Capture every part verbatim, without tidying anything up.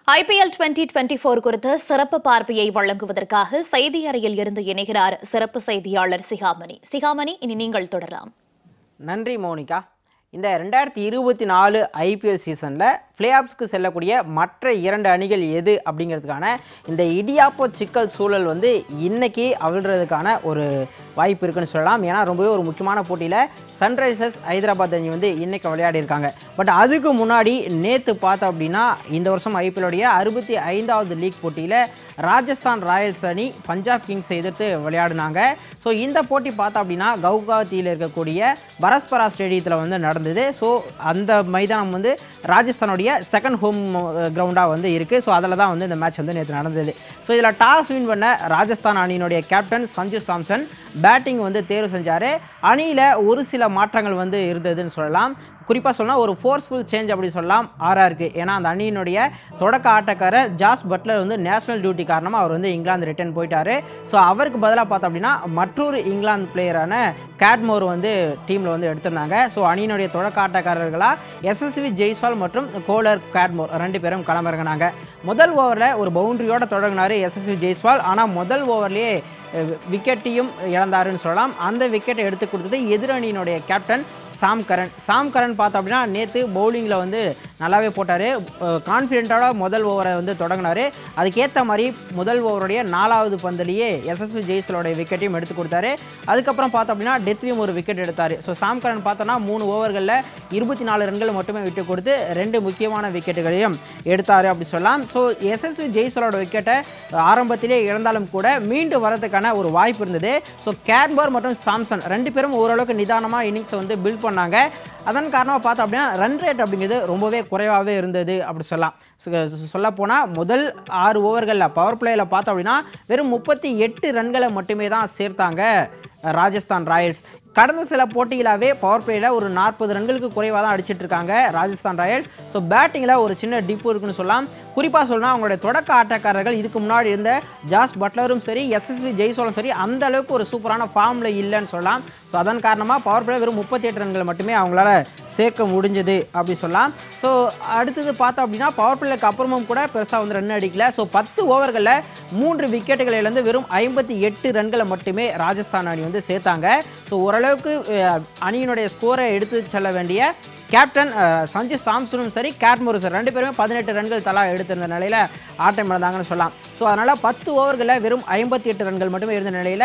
I P L twenty twenty-four குறித்த சிறப்பு பார்வையை வழங்குவதற்காக செய்தி அறையில் இருந்து இணைகிறார் சிறப்பு செய்தியாளர் சிகாமணி. சிகாமணி, இனி நீங்கள் தொடரலாம். நன்றி மோனிகா. இந்த ரெண்டாயிரத்தி இருபத்தி நாலு ஐபிஎல் சீசனில் பிளே ஆஃப்ஸ்க்கு செல்லக்கூடிய மற்ற இரண்டு அணிகள் எது அப்படிங்கிறதுக்கான இந்த இடியாப்போ சிக்கல் சூழல் வந்து இன்னைக்கு அவிழ்றதுக்கான ஒரு வாய்ப்பு இருக்குன்னு சொல்லலாம். ஏன்னா ரொம்பவே ஒரு முக்கியமான போட்டியில் சன்ரைசர்ஸ் ஹைதராபாத் அணி வந்து இன்னைக்கு விளையாடி இருக்காங்க. பட் அதுக்கு முன்னாடி நேற்று பார்த்தோம் அப்படின்னா இந்த வருஷம் ஐபிஎல்லுடைய அறுபத்தி ஐந்தாவது லீக் போட்டியில் ராஜஸ்தான் ராயல்ஸ் அணி பஞ்சாப் கிங்ஸ் எதிர்த்து விளையாடினாங்க. ஸோ இந்த போட்டி பார்த்தோம் அப்படின்னா கவுகாத்தியில் இருக்கக்கூடிய பரஸ்பரா ஸ்டேடியத்தில் வந்து நடந்தது. ஸோ அந்த மைதானம் வந்து ராஜஸ்தானுடைய செகண்ட் ஹோம் கிரவுண்டாக வந்து இருக்குது. ஸோ அதில் தான் வந்து இந்த மேட்ச் வந்து நேற்று நடந்தது. ஸோ இதில் டாஸ் வின் பண்ண ராஜஸ்தான் அணியினுடைய கேப்டன் சஞ்சு சாம்சன் பேட்டிங் வந்து தேர்வு செஞ்சார். அணியில் ஒரு சில மாற்றங்கள் வந்து இருந்ததுன்னு சொல்லலாம். குறிப்பாக சொன்னால் ஒரு ஃபோர்ஸ்ஃபுல் சேஞ்ச் அப்படி சொல்லலாம் ஆர்ஆருக்கு. ஏன்னா அந்த அணியினுடைய தொடக்க ஆட்டக்காரர் ஜாஸ் பட்லர் வந்து நேஷனல் டியூட்டி காரணமாக அவர் வந்து இங்கிலாந்து ரிட்டர்ன் போயிட்டார். ஸோ அவருக்கு பதிலாக பார்த்தோம் அப்படின்னா மற்றொரு இங்கிலாந்து பிளேயரான கேட்மோர் வந்து டீமில் வந்து எடுத்திருந்தாங்க. ஸோ அணியினுடைய தொடக்க ஆட்டக்காரர்களாக எஸ்எஸ்வி ஜெய்ஸ்வால் மற்றும் கோலர் கேட்மோர் ரெண்டு பேரும் களமிறங்கினாங்க. முதல் ஓவரில் ஒரு பவுண்டரியோட தொடங்கினார் எஸ்எஸ்வி ஜெய்ஸ்வால். ஆனால் முதல் ஓவர்லேயே விக்கெட்டையும் இழந்தாருன்னு சொல்லலாம். அந்த விக்கெட்டை எடுத்து கொடுத்தது எதிரணியினுடைய captain Sam Curran. Sam Curran பார்த்தோம் அப்படின்னா நேற்று பவுலிங்கில் வந்து நல்லாவே போட்டார். கான்ஃபிடென்ட்டோட முதல் ஓவரை வந்து தொடங்கினார். அதுக்கேற்ற மாதிரி முதல் ஓவருடைய நாலாவது பந்திலேயே எஸ்எஸ்வி ஜெய்ஸ்வாலோடைய விக்கெட்டையும் எடுத்து கொடுத்தாரு. அதுக்கப்புறம் பார்த்தோம் அப்படின்னா டெத்லையும் ஒரு விக்கெட் எடுத்தார். ஸோ சாம் கரன் பார்த்தோன்னா மூணு ஓவர்களில் இருபத்தி நாலு ரன்கள் மட்டுமே விட்டு கொடுத்து ரெண்டு முக்கியமான விக்கெட்டுகளையும் எடுத்தார் அப்படி சொல்லலாம். ஸோ எஸ்எஸ்வி ஜெய்ஸ்வாலோட விக்கெட்டை ஆரம்பத்திலே இழந்தாலும் கூட மீண்டு வரதுக்கான ஒரு வாய்ப்பு இருந்தது. ஸோ கேட்மோர் மற்றும் சாம்சன் ரெண்டு பேரும் ஓரளவுக்கு நிதானமாக இன்னிங்ஸை வந்து பில்ட் பண்ணாங்க. அதன் காரணமாக பார்த்தோம் அப்படின்னா ரன் ரேட் அப்படிங்கிறது ரொம்பவே குறைவாகவே இருந்தது அப்படி சொல்லலாம். சொல்ல போனால் முதல் ஆறு ஓவர்களில் பவர் பிளேயில் பார்த்தோம் அப்படின்னா வெறும் முப்பத்தி எட்டு ரன்களை மட்டுமே தான் சேர்த்தாங்க ராஜஸ்தான் ராயல்ஸ். கடந்த சில போட்டிகளாகவே பவர் பிளேயில் ஒரு நாற்பது ரன்களுக்கு குறைவாக தான் அடிச்சிட்டு இருக்காங்க ராஜஸ்தான் ராயல்ஸ். ஸோ பேட்டிங்கில் ஒரு சின்ன டிப்பு இருக்குன்னு சொல்லலாம். குறிப்பாக சொல்லலாம் அவங்களுடைய தொடக்க ஆட்டக்காரர்கள் இதுக்கு முன்னாடி இருந்த ஜாஸ் பட்லரும் சரி எஸ்எஸ்வி ஜெய்ஸ்வாலும் சரி அந்த அளவுக்கு ஒரு சூப்பரான ஃபார்மில் இல்லைன்னு சொல்லலாம். ஸோ அதன் காரணமாக பவர் பிளே வெறும் முப்பத்தி எட்டு ரன்கள் மட்டுமே அவங்களால சேர்க்க முடிஞ்சது அப்படி சொல்லலாம். ஸோ அடுத்தது பார்த்தோம் அப்படின்னா பவர் பிளேக்கு அப்புறமும் கூட பெருசாக வந்து ரன் அடிக்கல. ஸோ பத்து ஓவர்களில் மூன்று விக்கெட்டுகள் இழந்து வெறும் ஐம்பத்தி எட்டு ரன்களை மட்டுமே ராஜஸ்தான் அணி வந்து சேர்த்தாங்க. ஸோ ஓரளவுக்கு அணியினுடைய ஸ்கோரை எடுத்து செல்ல வேண்டிய கேப்டன் சஞ்சு சாம்சனும் சரி கேட்மோரும் சரி ரெண்டு பேருமே பதினெட்டு ரன்கள் தலா எடுத்திருந்த நிலையில் ஆட்டம் இழந்தாங்கன்னு சொல்லலாம். ஸோ அதனால் பத்து ஓவர்களில் வெறும் ஐம்பத்தி எட்டு ரன்கள் மட்டுமே இருந்த நிலையில்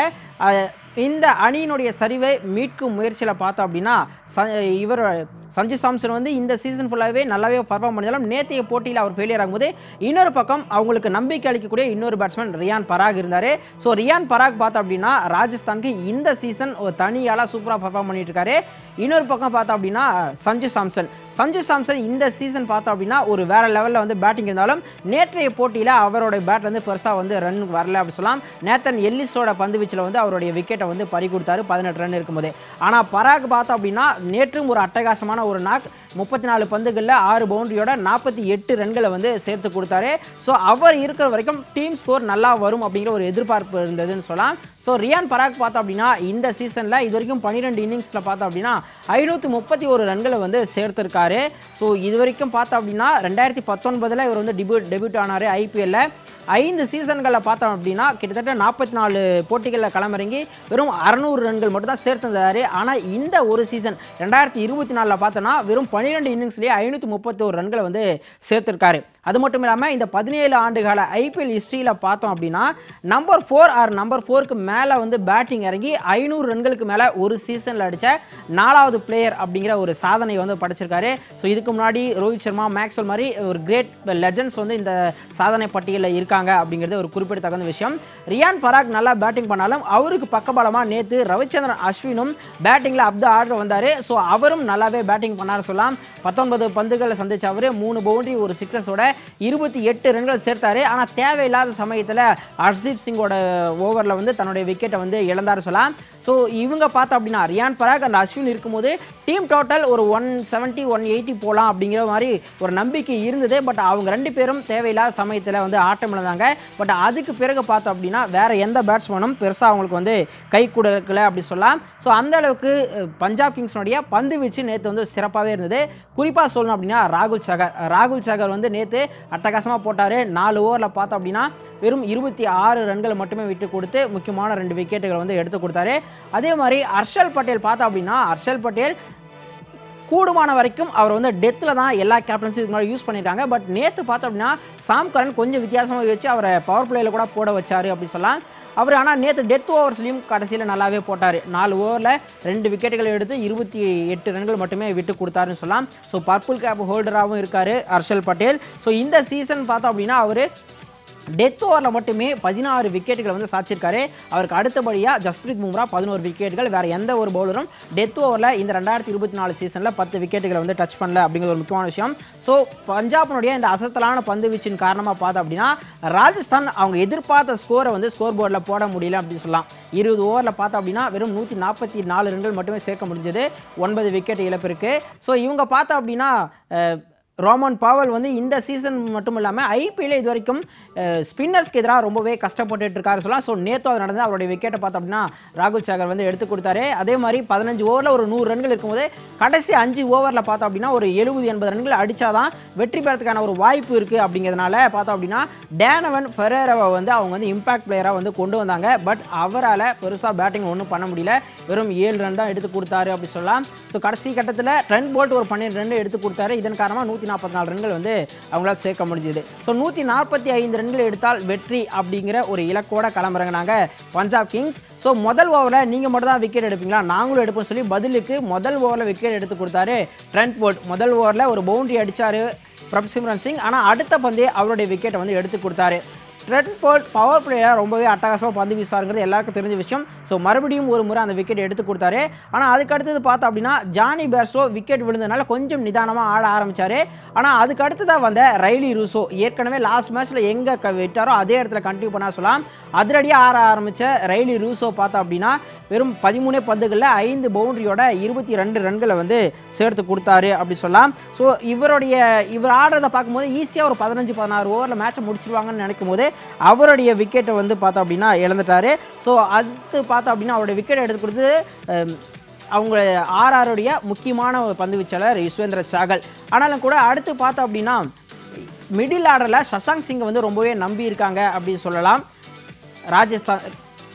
இந்த அணியினுடைய சரிவை மீட்கும் முயற்சியில் பார்த்தோம் அப்படின்னா இவர் சஞ்சு சாம்சன் வந்து இந்த சீசன் ஃபுல்லாகவே நல்லாவே பர்ஃபார்ம் பண்ணினாலும் நேற்றைய போட்டியில் அவர் ஃபெயிலியர் ஆகும்போது இன்னொரு பக்கம் அவங்களுக்கு நம்பிக்கை அளிக்கக்கூடிய இன்னொரு பேட்ஸ்மேன் ரியான் பராக் இருந்தார். ஸோ ரியான் பராக் பார்த்தோம் அப்படின்னா ராஜஸ்தானுக்கு இந்த சீசன் ஒரு தனியால் சூப்பராக பர்ஃபார்ம் பண்ணிட்டு இருக்காரு. இன்னொரு பக்கம் பார்த்தோம் அப்படின்னா சஞ்சு சாம்சன் சஞ்சு சாம்சன் இந்த சீசன் பார்த்தோம் அப்படின்னா ஒரு வேற லெவலில் வந்து பேட்டிங் இருந்தாலும் நேற்றைய போட்டியில் அவருடைய பேட் வந்து பெருசாக வந்து ரன் வரல அப்படி சொல்லலாம். நேத்தன் எல்லிஸோட பந்து வீச்சில் வந்து அவருடைய விக்கெட்டை வந்து பறி கொடுத்தாரு பதினெட்டு ரன் இருக்கும்போது. ஆனால் பராக் பார்த்தோம் அப்படின்னா நேற்றும் ஒரு அட்டகாசமான ஒரு நாக் முப்பத்தி நாலு பந்துகளில் ஆறு பவுண்டரியோட நாற்பத்தி எட்டு ரன்களை வந்து சேர்த்து கொடுத்தாரு. ஸோ அவர் இருக்கிற வரைக்கும் டீம் ஸ்கோர் நல்லா வரும் அப்படிங்கிற ஒரு எதிர்பார்ப்பு இருந்ததுன்னு சொல்லலாம். ஸோ ரியான் பராக் பார்த்தோம் அப்படின்னா இந்த சீசனில் இது வரைக்கும் பன்னிரெண்டு இன்னிங்ஸில் பார்த்தோம் அப்படின்னா ஐநூற்றி முப்பத்தி ஒரு ரன்களை வந்து சேர்த்துருக்காரு. ஸோ இது வரைக்கும் பார்த்தோம் அப்படின்னா ரெண்டாயிரத்தி பத்தொன்பதில் இவர் வந்து டெபியூட் டெபியூட் ஆனார் ஐபிஎல்ல. ஐந்து சீசன்களில் பார்த்தோம் அப்படின்னா கிட்டத்தட்ட நாற்பத்தி நாலு போட்டிகளில் களமிறங்கி வெறும் அறுநூறு ரன்கள் மட்டும் தான் சேர்த்துருந்தாரு. ஆனால் இந்த ஒரு சீசன் ரெண்டாயிரத்தி இருபத்தி நாலில் பார்த்தோன்னா வெறும் பன்னிரெண்டு இன்னிங்ஸ்லேயே ஐநூற்றி முப்பத்தி ஒரு ரன்களை வந்து சேர்த்துருக்காரு. அது மட்டும் இல்லாமல் இந்த பதினேழு ஆண்டுகால ஐபிஎல் ஹிஸ்ட்ரியில் பார்த்தோம் அப்படின்னா நம்பர் ஃபோர் ஆர் நம்பர் ஃபோருக்கு மேலே வந்து பேட்டிங் இறங்கி ஐநூறு ரன்களுக்கு மேலே ஒரு சீசனில் அடித்த நாலாவது பிளேயர் அப்படிங்கிற ஒரு சாதனை வந்து படைச்சிருக்காரு. ஸோ இதுக்கு முன்னாடி ரோஹித் சர்மா மேக்ஸ்வெல் மாதிரி ஒரு கிரேட் லெஜண்ட்ஸ் வந்து இந்த சாதனை பட்டியலில் இருக்காங்க அப்படிங்கிறது ஒரு குறிப்பிடத்தகுந்த விஷயம். ரியான் பராக் நல்லா பேட்டிங் பண்ணாலும் அவருக்கு பக்கபலமாக நேற்று ரவிச்சந்திரன் அஸ்வினும் பேட்டிங்கில் அப் த ஆர்டர் வந்தார். ஸோ அவரும் நல்லாவே பேட்டிங் பண்ணார் சொல்லலாம். பத்தொன்பது பந்துகளை சந்திச்ச அவர் மூணு பவுண்டரி ஒரு சிக்ஸஸோட இருபத்தி எட்டு ரன்கள் சேர்த்தாரு. ஆனால் தேவையில்லாத சமயத்தில் ஹர்ஷ்தீப் சிங்கோட ஓவரில் வந்து தன்னுடைய விக்கெட்டை வந்து இழந்தார் சொல்லலாம். ஸோ இவங்க பார்த்தோம் அப்படின்னா ரியான் பராக் அண்ட் அஸ்வின் இருக்கும்போது டீம் டோட்டல் ஒரு ஒன் செவன்ட்டி ஒன் எயிட்டி போகலாம் அப்படிங்கிற மாதிரி ஒரு நம்பிக்கை இருந்தது. பட் அவங்க ரெண்டு பேரும் தேவையில்லாத சமயத்தில் வந்து ஆட்டம் இழந்தாங்க. பட் அதுக்கு பிறகு பார்த்தோம் அப்படின்னா வேற எந்த பேட்ஸ்மேனும் பெருசாக அவங்களுக்கு வந்து கை கொடுக்கல அப்படி சொல்லலாம். ஸோ அந்த அளவுக்கு பஞ்சாப் கிங்ஸ்னுடைய பந்து வீச்சு நேற்று வந்து சிறப்பாகவே இருந்தது. குறிப்பாக சொல்லணும் அப்படின்னா ராகுல் சகர் ராகுல் சகர் வந்து நேற்று அட்டகாசமாக போட்டார். நாலு ஓவரில் பார்த்தோம் அப்படின்னா வெறும் இருபத்தி ஆறு ரன்களை மட்டுமே விட்டு கொடுத்து முக்கியமான ரெண்டு விக்கெட்டுகளை வந்து எடுத்து கொடுத்தாரு. அதே மாதிரி ஹர்ஷல் பட்டேல் பார்த்தோம் அப்படின்னா ஹர்ஷல் பட்டேல் கூடுமான வரைக்கும் அவர் வந்து டெத்தில் தான் எல்லா கேப்டன்ஸும் இதுக்கு முன்னாடி யூஸ் பண்ணிட்டாங்க. பட் நேற்று பார்த்தோம் அப்படின்னா சாம் கரன் கொஞ்சம் வித்தியாசமாக வச்சு அவரை பவர் பிளேயில் கூட போட வச்சார் அப்படி சொல்லலாம். அவர் ஆனால் நேற்று டெத் ஓவர்ஸ்லையும் கடைசியில் நல்லாவே போட்டார். நாலு ஓவரில் ரெண்டு விக்கெட்டுகளை எடுத்து இருபத்தி எட்டு ரன்கள் மட்டுமே விட்டு கொடுத்தாருன்னு சொல்லலாம். ஸோ பர்பிள் கேப் ஹோல்டராகவும் இருக்கார் ஹர்ஷல் பட்டேல். ஸோ இந்த சீசன் பார்த்தோம் அப்படின்னா அவர் டெத் ஓவரில் மட்டுமே பதினாறு விக்கெட்டுகளை வந்து சாதிச்சிருக்காரு. அவருக்கு அடுத்தபடியாக ஜஸ்பிரீத் பும்ரா பதினோரு விக்கெட்டுகள். வேறு எந்த ஒரு பவுலரும் டெத் ஓவரில் இந்த ரெண்டாயிரத்தி இருபத்தி நாலு சீசனில் பத்து விக்கெட்டுகளை வந்து டச் பண்ணல அப்படிங்கிற ஒரு முக்கியமான விஷயம். ஸோ பஞ்சாபினுடைய இந்த அசத்தலான பந்து வீச்சின் காரணமாக பார்த்தோம் அப்படின்னா ராஜஸ்தான் அவங்க எதிர்பார்த்த ஸ்கோரை வந்து ஸ்கோர் போர்டில் போட முடியல அப்படின்னு சொல்லலாம். இருபது ஓவரில் பார்த்தோம் அப்படின்னா வெறும் நூற்றி நாற்பத்தி நாலு ரன்கள் மட்டுமே சேர்க்க முடிஞ்சது, ஒன்பது விக்கெட் இழப்பிற்கு. ஸோ இவங்க பார்த்தோம் அப்படின்னா ரோமன் பாவல் வந்து இந்த சீசன் மட்டும் இல்லாமல் ஐபிஎல்ல இது வரைக்கும் ஸ்பின்னர்ஸ்க்கு எதிராக ரொம்பவே கஷ்டப்பட்டு இருக்காரு சொல்லலாம். ஸோ நேற்று அது நடந்து அவருடைய விக்கெட்டை பார்த்தோம் அப்படின்னா ராகுல் சகர் வந்து எடுத்து கொடுத்தாரு. அதே மாதிரி பதினஞ்சு ஓவரில் ஒரு நூறு ரன்கள் இருக்கும்போது கடைசி அஞ்சு ஓவரில் பார்த்தோம் அப்படின்னா ஒரு எழுபது எண்பது ரன்கள் அடித்தாதான் வெற்றி பெறதுக்கான ஒரு வாய்ப்பு இருக்குது. அப்படிங்கிறதுனால பார்த்தோம் அப்படின்னா டேனவன் ஃபெரேராவை வந்து அவங்க வந்து இம்பாக்ட் பிளேயராக வந்து கொண்டு வந்தாங்க. பட் அவரால் பெருசாக பேட்டிங் ஒன்றும் பண்ண முடியல, வெறும் ஏழு ரன் தான் எடுத்து கொடுத்தாரு அப்படி சொல்லலாம். ஸோ கடைசி கட்டத்தில் ட்ரெண்ட் போல்ட் ஒரு பன்னெண்டு ரன் எடுத்து கொடுத்தாரு. இதன் காரணமாக நூற்றி நாற்பத்தி நாலு ரன்கள் வந்து அவங்களால சேர்க்க முடிஞ்சது. ஸோ நூற்றி நாற்பத்தி ஐந்து ரன்கள் எடுத்தால் வெற்றி அப்படிங்கிற ஒரு இலக்கோட கிளம்புறாங்க பஞ்சாப் கிங்ஸ். ஸோ முதல் ஓவரில் நீங்கள் மட்டும் தான் விக்கெட் எடுப்பீங்களா, நாங்களும் எடுப்போம்னு சொல்லி பதிலுக்கு முதல் ஓவரில் விக்கெட் எடுத்து கொடுத்தாரு ட்ரெண்ட் போல்ட். முதல் ஓவரில் ஒரு பவுண்டரி அடித்தார் பிரப்சிம்ரன் சிங். ஆனால் அடுத்த பந்தே அவருடைய விக்கெட்டை வந்து எடுத்து கொடுத்தாரு. ட்ரெண்ட் போல்ட் பவர் பிளேயராக ரொம்பவே அட்டகாசமாக பந்து வீசுவாருங்கிறது எல்லாருக்கும் தெரிஞ்ச விஷயம். ஸோ மறுபடியும் ஒரு முறை அந்த விக்கெட் எடுத்து கொடுத்தாரு. ஆனால் அதுக்கு அடுத்தது பார்த்தோம் அப்படின்னா ஜானி பேர்ஸ்டோ விக்கெட் விழுந்ததுனால கொஞ்சம் நிதானமாக ஆட ஆரம்பித்தார். ஆனால் அதுக்கு அடுத்ததாக வந்த ரைலி ரூசோ ஏற்கனவே லாஸ்ட் மேட்ச்சில் எங்கே விட்டாரோ அதே இடத்துல கண்டினியூ பண்ண சொல்லலாம். அதிரடியாக ஆட ஆரம்பித்த ரைலி ரூசோ பார்த்தோம் அப்படின்னா வெறும் பதிமூணே பந்துகளில் ஐந்து பவுண்டரியோட இருபத்தி ரெண்டு ரன்களை வந்து சேர்த்து கொடுத்தாரு அப்படி சொல்லலாம். ஸோ இவருடைய இவர் ஆடுறதை பார்க்கும்போது ஈஸியாக ஒரு பதினஞ்சு பதினாறு ஓவரில் மேட்சை முடிச்சிருவாங்கன்னு நினைக்கும் போது அவருடைய விக்கெட்டை வந்து பார்த்தோம் அப்படின்னா இழந்துட்டாரு. ஸோ அது பார்த்தோம் அப்படின்னா அவருடைய விக்கெட் எடுத்து கொடுத்து அவங்க ஆர்ஆருடைய முக்கியமான ஒரு பந்து வீச்சாளர் யுஸ்வேந்திர சாகல். ஆனாலும் கூட அடுத்து பார்த்தோம் அப்படின்னா மிடில் ஆர்டரில் சசாங்க் சிங்கை வந்து ரொம்பவே நம்பி இருக்காங்க அப்படின்னு சொல்லலாம். ராஜஸ்தான்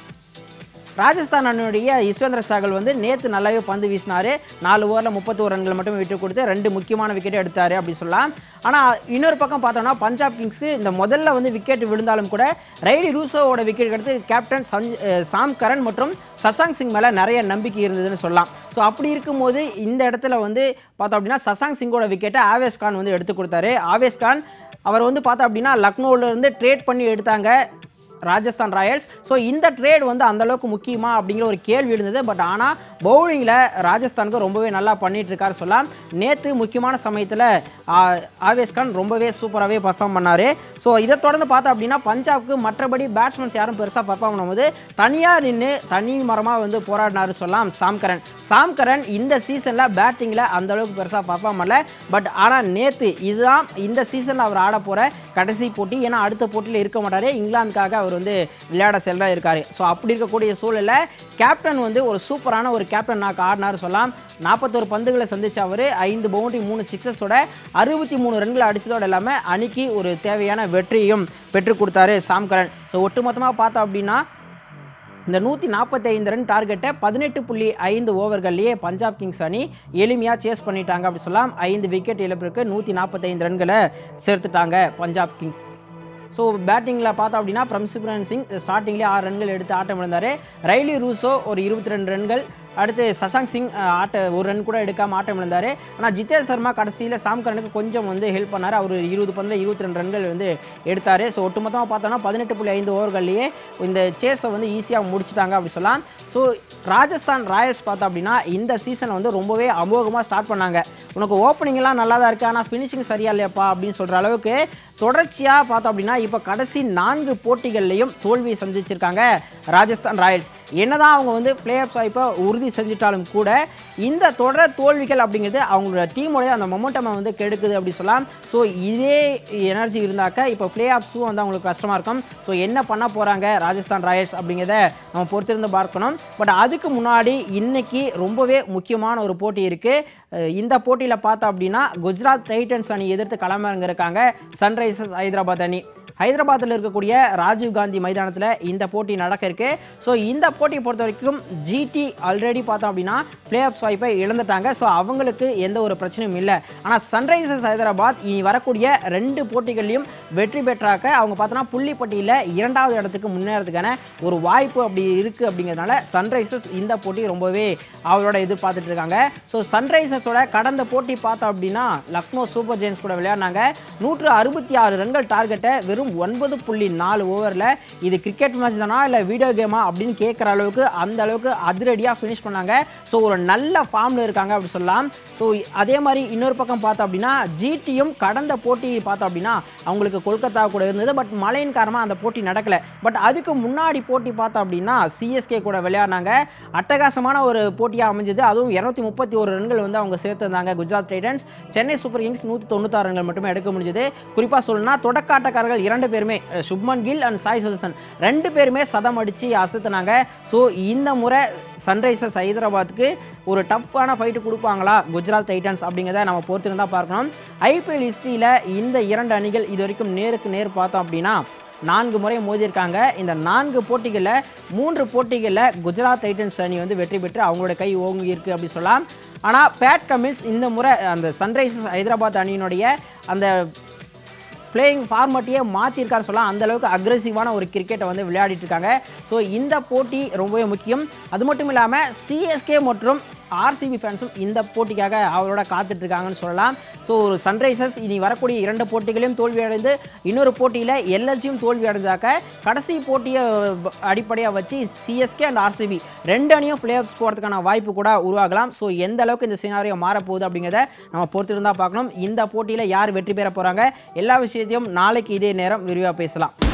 ராஜஸ்தான் அணியுடைய யுஸ்வேந்திர சாகல் வந்து நேற்று நல்லாவே பந்து வீசினார். நாலு ஓவரில் முப்பத்தி ஒரு ரன்கள் மட்டுமே விட்டு கொடுத்து ரெண்டு முக்கியமான விக்கெட்டை எடுத்தார் அப்படி சொல்லலாம். ஆனால் இன்னொரு பக்கம் பார்த்தோம்னா பஞ்சாப் கிங்ஸ்க்கு இந்த முதல்ல வந்து விக்கெட் விழுந்தாலும் கூட ரைலி ரூசோவோட விக்கெட் எடுத்து கேப்டன் சாம் கரன் மற்றும் சசாங்க் சிங் மேலே நிறைய நம்பிக்கை இருந்ததுன்னு சொல்லலாம். ஸோ அப்படி இருக்கும்போது இந்த இடத்துல வந்து பார்த்தோம் அப்படின்னா சசாங்க் சிங்கோட விக்கெட்டை ஆவேஸ் கான் வந்து எடுத்து கொடுத்தாரு. ஆவேஸ் கான் அவர் வந்து பார்த்தோம் அப்படின்னா லக்னோவிலேருந்து ட்ரேட் பண்ணி எடுத்தாங்க ராஜஸ்தான் ராயல்ஸ். ஸோ இந்த ட்ரேட் வந்து அந்தளவுக்கு முக்கியமா அப்படிங்கிற ஒரு கேள்வி இருந்தது. பட் ஆனால் பவுலிங்கில் ராஜஸ்தானுக்கு ரொம்பவே நல்லா பண்ணிட்டு இருக்காரு சொல்லலாம். நேற்று முக்கியமான சமயத்தில் ஆவேஸ் கான் ரொம்பவே சூப்பராகவே பர்ஃபார்ம் பண்ணார். ஸோ இதை தொடர்ந்து பார்த்தோம் அப்படின்னா பஞ்சாப்க்கு மற்றபடி பேட்ஸ்மேன்ஸ் யாரும் பெருசாக பர்ஃபார்ம் பண்ணும்போது தனியாக நின்று தனி மரமாக வந்து போராடினாரு சொல்லலாம் சாம் கரன். சாம் கரன் இந்த சீசனில் பேட்டிங்கில் அந்தளவுக்கு பெருசாக பர்ஃபார்ம் பண்ணல. பட் ஆனால் நேற்று இதுதான் இந்த சீசனில் அவர் ஆட போகிற கடைசி போட்டி. ஏன்னா அடுத்த போட்டியில் இருக்க மாட்டார், இங்கிலாந்துக்காக அவர் வந்து விளையாட செல்ல இருக்காரு. ஸோ அப்படி இருக்கக்கூடிய சூழலில் கேப்டன் வந்து ஒரு சூப்பரான ஒரு கேப்டன் நாக்கு ஆடினார் சொல்லலாம். நாற்பத்தொரு பந்துகளை சந்திச்ச அவர் ஐந்து பவுண்டரி மூணு சிக்ஸஸோட அறுபத்தி மூணு ரன்களை அடித்ததோடு இல்லாமல் அணிக்கு ஒரு தேவையான வெற்றியும் பெற்றுக் கொடுத்தாரு சாம் கரன். ஸோ ஒட்டுமொத்தமாக பார்த்தோம் அப்படின்னா இந்த நூற்றி நாற்பத்தி ஐந்து ரன் டார்கெட்டை பதினெட்டு புள்ளி ஐந்து ஓவர்கள்லேயே பஞ்சாப் கிங்ஸ் அணி எளிமையாக சேஸ் பண்ணிட்டாங்க அப்படி சொல்லலாம். ஐந்து விக்கெட் இழப்பிற்கு நூற்றி நாற்பத்தைந்து ரன்களை சேர்த்துட்டாங்க பஞ்சாப் கிங்ஸ். ஸோ பேட்டிங்கில் பார்த்தோம் அப்படின்னா பிரம்சிப்ரன் சிங் ஸ்டார்டிங்லேயே ஆறு ரன்கள் எடுத்து ஆட்டம் இழந்தார். ரைலி ரூசோ ஒரு இருபத்தி ரெண்டு ரன்கள், அடுத்து சசாங்க் சிங் ஆட்ட ஒரு ரன் கூட எடுக்காமல் ஆட்டம் இழந்தார். ஆனால் ஜிதேஷ் சர்மா கடைசியில் சாம் கரனுக்கு கொஞ்சம் வந்து ஹெல்ப் பண்ணார். அவர் இருபது பந்தில் இருபத்தி ரெண்டு ரன்கள் வந்து எடுத்தார். ஸோ ஒட்டுமொத்தமாக பார்த்தோன்னா பதினெட்டு புள்ளி ஐந்து ஓவர்கள்லேயே இந்த சேஸை வந்து ஈஸியாக முடிச்சுட்டாங்க அப்படி சொல்லலாம். ஸோ ராஜஸ்தான் ராயல்ஸ் பார்த்தோம் அப்படின்னா இந்த சீசனை வந்து ரொம்பவே அமோகமாக ஸ்டார்ட் பண்ணாங்க. உனக்கு ஓப்பனிங்லாம் நல்லா தான் இருக்குது, ஆனால் ஃபினிஷிங் சரியா இல்லையாப்பா அப்படின்னு சொல்கிற அளவுக்கு தொடர்ச்சியாக பார்த்தோம் அப்படின்னா இப்போ கடைசி நான்கு போட்டிகள்லையும் தோல்வியை சந்திச்சிருக்காங்க ராஜஸ்தான் ராயல்ஸ். என்னதான் அவங்க வந்து பிளே ஆஃப் வாய்ப்பை உறுதி செஞ்சுட்டாலும் கூட இந்த தொடர் தோல்விகள் அப்படிங்கிறது அவங்களோட டீமோடைய அந்த மொமெண்டமை வந்து கெடுக்குது அப்படி சொல்லலாம். ஸோ இதே எனர்ஜி இருந்தாக்க இப்போ பிளே ஆஃப்ஸும் வந்து அவங்களுக்கு கஷ்டமாக இருக்கும். ஸோ என்ன பண்ண போகிறாங்க ராஜஸ்தான் ராயல்ஸ் அப்படிங்கிறத நம்ம பொறுத்திருந்து பார்க்கணும். பட் அதுக்கு முன்னாடி இன்னைக்கு ரொம்பவே முக்கியமான ஒரு போட்டி இருக்குது. இந்த போட்டியில் பார்த்தோம் அப்படின்னா குஜராத் டைட்டன்ஸ் அணி எதிர்த்து களமிறங்க இருக்காங்க சன்ரைசர்ஸ் ஹைதராபாத் அணி. ஹைதராபாத்தில் இருக்கக்கூடிய ராஜீவ் காந்தி மைதானத்தில் இந்த போட்டி நடக்க இருக்கு. ஸோ இந்த போட்டியை பொறுத்த வரைக்கும் ஜிடி ஆல்ரெடி பார்த்தோம் அப்படின்னா பிளே ஆஃப் வாய்ப்பை இழந்துட்டாங்க. ஸோ அவங்களுக்கு எந்த ஒரு பிரச்சனையும் இல்லை. ஆனால் சன்ரைசர்ஸ் ஹைதராபாத் இனி வரக்கூடிய ரெண்டு போட்டிகளையும் வெற்றி பெற்றாக்க அவங்க பார்த்தோன்னா புள்ளி பட்டியலில் இரண்டாவது இடத்துக்கு முன்னேறதுக்கான ஒரு வாய்ப்பு அப்படி இருக்குது. அப்படிங்கிறதுனால சன்ரைசர்ஸ் இந்த போட்டி ரொம்பவே அவரோட எதிர்பார்த்துட்டு இருக்காங்க. ஸோ சன்ரைசர்ஸோட கடந்த போட்டி பார்த்தோம் அப்படின்னா லக்னோ சூப்பர் ஜெயின்ஸ் கூட விளையாடினாங்க. நூற்று அறுபத்தி ஆறு ரன்கள் டார்கெட்டை வெறும் ஒன்பது புள்ளி நாலு ஓவரில் இது கிரிக்கெட் மேட்ச் தானா இல்லை வீடியோ கேமா அப்படின்னு கேட்குற அளவுக்கு அந்த அளவுக்கு அதிரடியாக ஃபினிஷ் பண்ணாங்க. ஸோ ஒரு நல்ல ஃபார்மில் இருக்காங்க அப்படி சொல்லலாம். ஸோ அதே மாதிரி இன்னொரு பக்கம் பார்த்தோம் அப்படின்னா ஜிடியும் கடந்த போட்டி பார்த்தோம் அப்படின்னா அவங்களுக்கு கொல்கத்தா கூட இருந்தது. பட் மழையின் காரணமாக அந்த போட்டி நடக்கலை. பட் அதுக்கு முன்னாடி போட்டி பார்த்தோம் அப்படின்னா சிஎஸ்கே கூட விளையாடினாங்க. அட்டகாசமான ஒரு போட்டியாக அமைஞ்சது. அதுவும் இரநூத்தி முப்பத்தி ஒரு ரன்கள் வந்து அவங்க சேர்த்துருந்தாங்க Gujarat Titans. Chennai super kings நூற்றி தொண்ணூத்தாறு ரன்கள் மட்டுமே எடுக்க முடிஞ்சது. குறிப்பாக சொல்லணும்னா தொடக்காட்டக்காரர்கள் இரண்டு பேருமே சுப்மன் கில் அண்ட் சாய் சுதர்சன் ரெண்டு பேருமே சதம் அடித்து அசத்துனாங்க. ஸோ இந்த முறை சன்ரைசர்ஸ் ஹைதராபாத்துக்கு ஒரு டஃப்பான ஃபைட்டு கொடுப்பாங்களா குஜராத் டைட்டன்ஸ் அப்படிங்கிறத நம்ம பொறுத்திருந்தா பார்க்கணும். ஐபிஎல் ஹிஸ்ட்ரியில் இந்த இரண்டு அணிகள் இது வரைக்கும் நேருக்கு நேர் பார்த்தோம் அப்படின்னா நான்கு முறை மோதியிருக்காங்க. இந்த நான்கு போட்டிகளில் மூன்று போட்டிகளில் குஜராத் டைட்டன்ஸ் அணி வந்து வெற்றி பெற்று அவங்களோட கை ஓங்கி இருக்கு அப்படி சொல்லலாம். ஆனால் பேட் கமின்ஸ் இந்த முறை அந்த சன்ரைசர்ஸ் ஹைதராபாத் அணியினுடைய அந்த பிளேயிங் ஃபார்மேட்டையே மாற்றிருக்காரு சொல்லலாம். அந்தளவுக்கு அக்ரெசிவான ஒரு கிரிக்கெட்டை வந்து விளையாடிட்டு இருக்காங்க. ஸோ இந்த போட்டி ரொம்பவே முக்கியம். அது மட்டும் இல்லாமல் சிஎஸ்கே மற்றும் ஆர்சிபி ஃபேன்ஸும் இந்த போட்டிக்காக அவரோட காத்துட்ருக்காங்கன்னு சொல்லலாம். ஸோ ஒரு சன்ரைசர்ஸ் இனி வரக்கூடிய இரண்டு போட்டிகளையும் தோல்வி அடைந்து இன்னொரு போட்டியில் எல்எஸ்ஜியும் தோல்வி அடைஞ்சாக்க கடைசி போட்டியை அடிப்படையாக வச்சு சிஎஸ்கே அண்ட் ஆர்சிபி ரெண்டு அணியும் பிளே ஆஃப்ஸ் போகிறதுக்கான வாய்ப்பு கூட உருவாகலாம். ஸோ எந்த அளவுக்கு இந்த சினாரியோ மாறப்போகுது அப்படிங்கிறத நம்ம பொறுத்திருந்தால் பார்க்கணும். இந்த போட்டியில் யார் வெற்றி பெற போகிறாங்க எல்லா விஷயத்தையும் நாளைக்கு இதே நேரம் விரிவாக பேசலாம்.